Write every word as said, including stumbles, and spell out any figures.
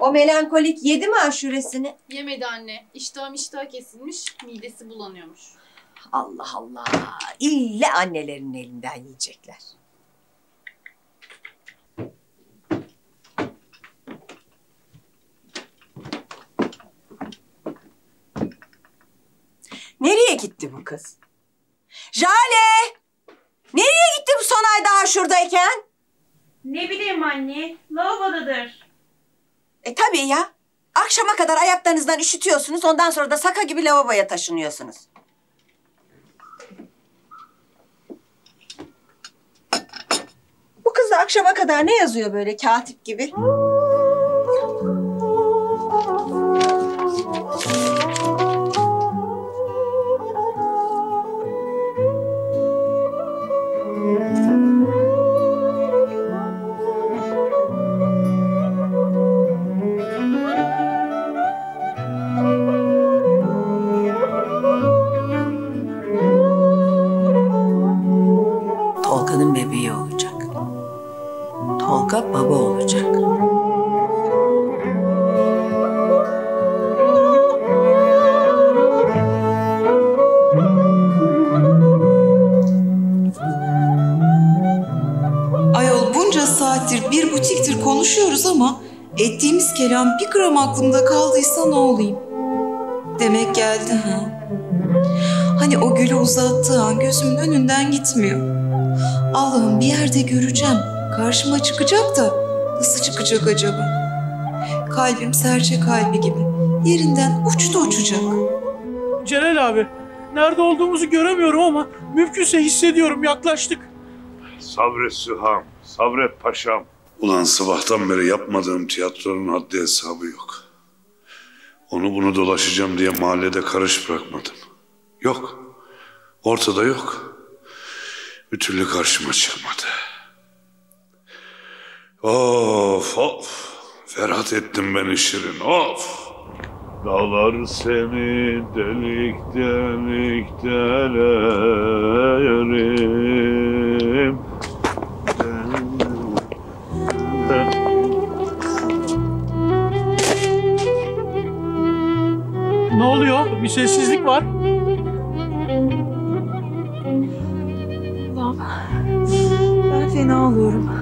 O melankolik yedi mi aşuresini? Yemedi anne. İştahım iştah kesilmiş, midesi bulanıyormuş. Allah Allah. İlle annelerin elinden yiyecekler. Nereye gitti bu kız? Jale! Nereye gitti bu son ay daha şuradayken? Ne bileyim anne, lavabodadır. E tabii ya. Akşama kadar ayaklarınızdan üşütüyorsunuz, ondan sonra da saka gibi lavaboya taşınıyorsunuz. Bu kız da akşama kadar ne yazıyor böyle katip gibi? Tolga'nın bebeği olacak. Tolga baba olacak. Ayol bunca saattir, bir buçuktur konuşuyoruz ama ettiğimiz kelam bir gram aklımda kaldıysa ne olayım? Demek geldi ha. Hani o gülü uzattığı an gözümün önünden gitmiyor. Allah'ım bir yerde göreceğim. Karşıma çıkacak da nasıl çıkacak acaba? Kalbim serçe kalbi gibi. Yerinden uçtu uçacak. Celal abi, nerede olduğumuzu göremiyorum ama mümkünse hissediyorum, yaklaştık. Sabret Süham, sabret paşam. Ulan sabahtan beri yapmadığım tiyatronun haddi hesabı yok. Onu bunu dolaşacağım diye mahallede karış bırakmadım. Yok, ortada yok. Bir türlü karşıma çıkmadı. Of of, ferhat ettin beni Şirin, of. Dağlar seni delik delik delerim. Ne oluyor? Bir sessizlik var. Allah'ım ben fena oluyorum.